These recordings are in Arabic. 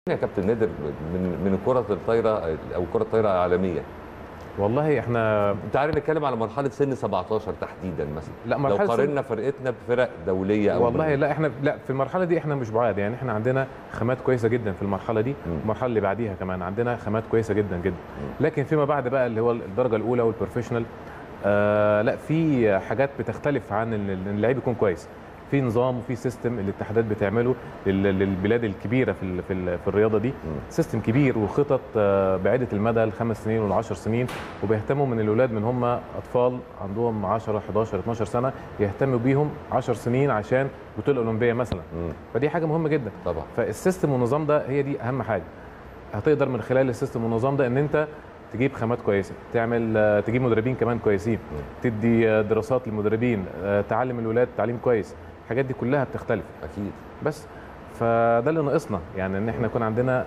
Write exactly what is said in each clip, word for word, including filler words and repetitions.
يا كابتن نادر من من كرة الطايرة او كرة الطايرة العالمية. والله احنا تعالى نتكلم على مرحلة سن سبعتاشر تحديدا مثلا. لا مرحلة لو قارنا فرقتنا بفرق دولية او والله لا احنا لا في المرحلة دي احنا مش بعاد، يعني احنا عندنا خامات كويسة جدا في المرحلة دي، المرحلة اللي بعديها كمان عندنا خامات كويسة جدا جدا. لكن فيما بعد بقى اللي هو الدرجة الأولى والبروفيشنال آه لا في حاجات بتختلف عن ان اللعيب يكون كويس. في نظام وفي سيستم الاتحادات بتعمله للبلاد الكبيره في في, في الرياضه دي، سيستم كبير وخطط بعيده المدى الخمس سنين والعشر سنين، وبيهتموا من الاولاد من هم اطفال عندهم عشرة حداشر اتناشر سنه يهتموا بيهم عشر سنين عشان بطوله اولمبيه مثلا. مم. فدي حاجه مهمه جدا طبعا. فالسيستم والنظام ده هي دي اهم حاجه. هتقدر من خلال السيستم والنظام ده ان انت تجيب خامات كويسه، تعمل تجيب مدربين كمان كويسين، تدي دراسات للمدربين، تعلم الولاد تعليم كويس. الحاجات دي كلها بتختلف اكيد. بس فده اللي ناقصنا، يعني ان احنا يكون عندنا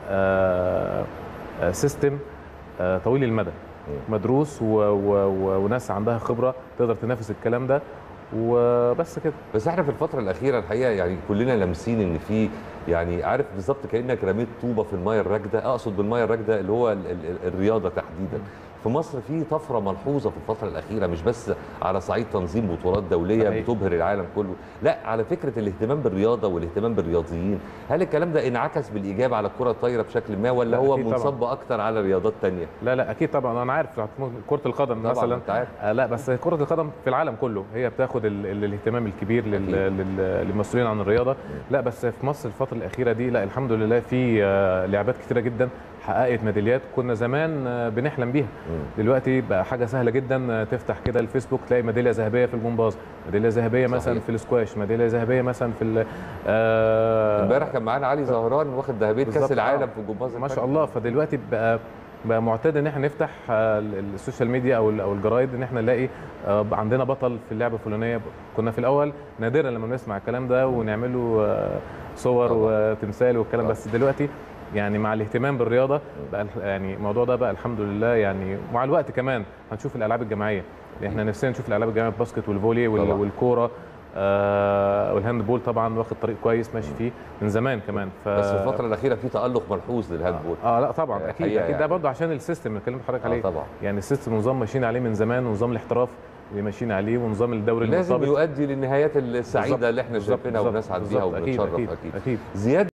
سيستم طويل المدى مدروس و و و وناس عندها خبره تقدر تنافس الكلام ده وبس كده. بس احنا في الفتره الاخيره الحقيقه يعني كلنا لامسين ان في يعني عارف بالظبط كانك رميت طوبه في الميه الراكده، اقصد بالميه الراكده اللي هو ال ال الرياضه تحديدا. في مصر في طفره ملحوظه في الفتره الاخيره، مش بس على صعيد تنظيم بطولات دوليه صحيح. بتبهر العالم كله، لا على فكره الاهتمام بالرياضه والاهتمام بالرياضيين. هل الكلام ده انعكس بالايجاب على الكره الطايره بشكل ما ولا هو منصب اكتر على رياضات ثانيه؟ لا لا اكيد طبعا، انا عارف كره القدم مثلا آه لا بس كره القدم في العالم كله هي بتاخد ال ال الاهتمام الكبير للمسؤولين عن الرياضه. لا بس في مصر الفتره الاخيره دي لا الحمد لله في آه لعبات كثيره جدا حققت ميداليات كنا زمان آه بنحلم بيها. دلوقتي بقى حاجه سهله جدا، تفتح كده الفيسبوك تلاقي ميداليه ذهبيه في الجمباز، ميداليه ذهبيه مثلا في الاسكواش، ميداليه ذهبيه مثلا في امبارح آه كان معانا علي زهران واخد ذهبيه كاس العالم في الجمباز ما شاء الله. فدلوقتي بقى بقى معتاد ان احنا نفتح السوشيال ميديا او او الجرايد ان احنا نلاقي عندنا بطل في اللعبه الفلانيه. كنا في الاول نادرا لما بنسمع الكلام ده ونعمل له صور وتمثال والكلام، بس دلوقتي يعني مع الاهتمام بالرياضه بقى يعني الموضوع ده بقى الحمد لله يعني. ومع الوقت كمان هنشوف الالعاب الجماعيه، احنا نفسنا نشوف الالعاب الجماعيه الباسكت والفولي والكوره آه والهاند بول طبعا واخد طريق كويس ماشي فيه من زمان كمان. ف... بس في الفتره الاخيره في تالق ملحوظ للهاند بول. اه, آه لا طبعا اكيد اكيد يعني. ده برضه عشان السيستم اللي كلمت حضرتك عليه. آه طبعا. يعني السيستم نظام ماشيين عليه من زمان، ونظام الاحتراف اللي ماشيين عليه، ونظام الدوري المرتبط لازم يؤدي للنهايات السعيده اللي احنا شايفينها وبنسعد بيها وبنتشرف. اكيد, أكيد. أكيد. زياد